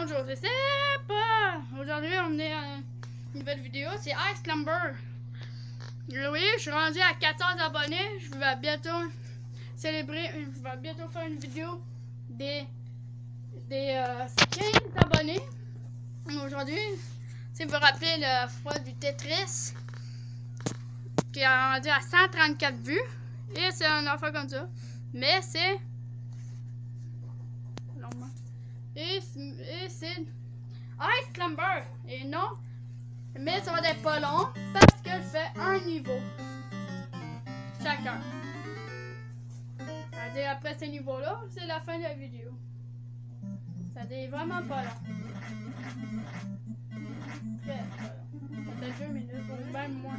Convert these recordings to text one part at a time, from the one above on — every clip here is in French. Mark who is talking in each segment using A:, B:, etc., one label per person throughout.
A: Bonjour, c'est pas. Aujourd'hui, on est à une nouvelle vidéo, c'est Ice Climber. Oui, je suis rendu à 14 abonnés. Je vais bientôt célébrer, je vais bientôt faire une vidéo des 15 abonnés. Aujourd'hui, si vous vous rappelez le fois du Tetris, qui est rendu à 134 vues. Et c'est un enfant comme ça. Mais c'est. Et c'est Ice Climber. Et non. Mais ça va être pas long parce qu'elle fait un niveau. Chacun. C'est-à-dire après ce niveau-là, c'est la fin de la vidéo. C'est-à-dire vraiment pas long. Très pas long. Ça fait 2 minutes ou même moins.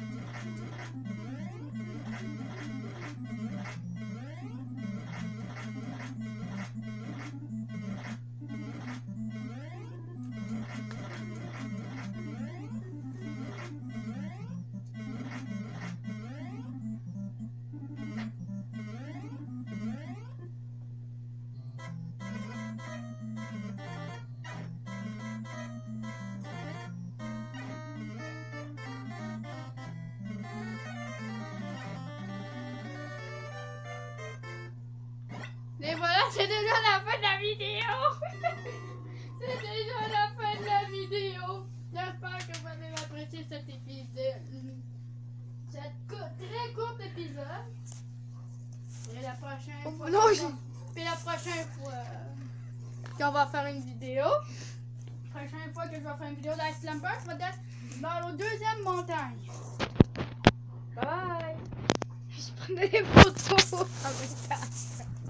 A: Et voilà, c'est déjà la fin de la vidéo. C'est déjà la fin de la vidéo. J'espère que vous avez apprécié cet épisode. Très court épisode. Et la prochaine fois. Puis la prochaine fois qu'on va faire une vidéo. La prochaine fois que je vais faire une vidéo d'Ice Climber, je vais être dans la deuxième montagne. Bye!
B: Je prenais des photos avec ça.